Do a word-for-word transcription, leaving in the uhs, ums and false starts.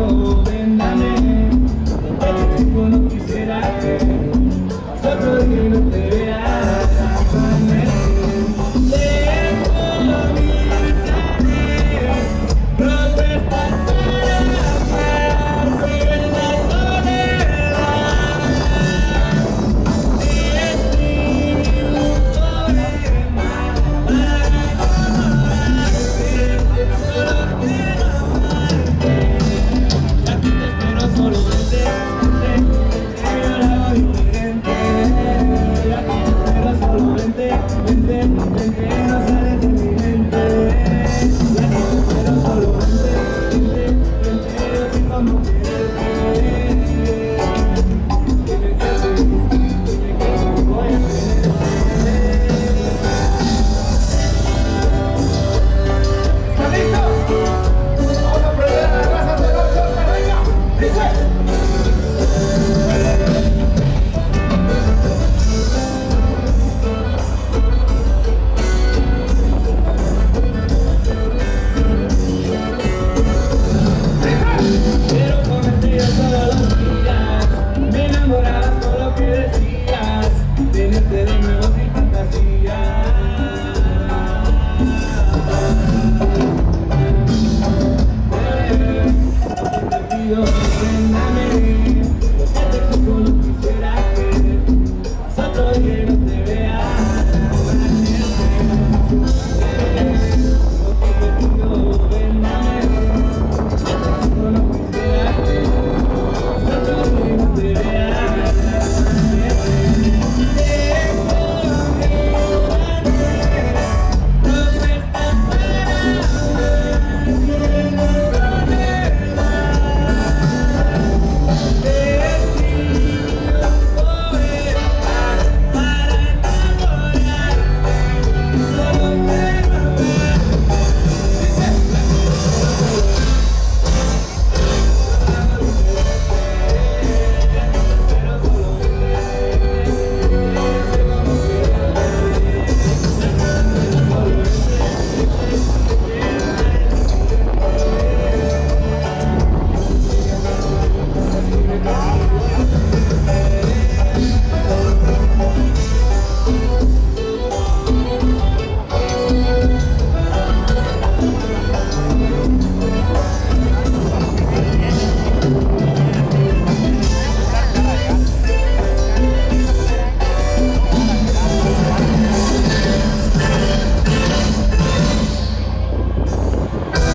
pero ven, dame. Este tiempo no quisiera que pase otro día y no te vea. Dejo mi planes, propuestas para amarte en la soledad. Escribir un poema para enamorarte, solo quiero amarte. Y aquí te espero, solo vente, vente, vente, yo la hago diferente. Y aquí te espero, solo vente, vente, vente, no sales de mi mente. Y aquí te espero, solo vente, vente, vente, yo sé cómo quererte. Dime qué hacer, dime qué hacer, voy a tenerte. ¿Están listos? Vamos a aprender a las razas de noche, Oscar, venga. Dice. Quiero comerte yo todos los días, me enamorabas con lo que decías, tenerte de nuevo sin fantasía. Te pido, ven, dame.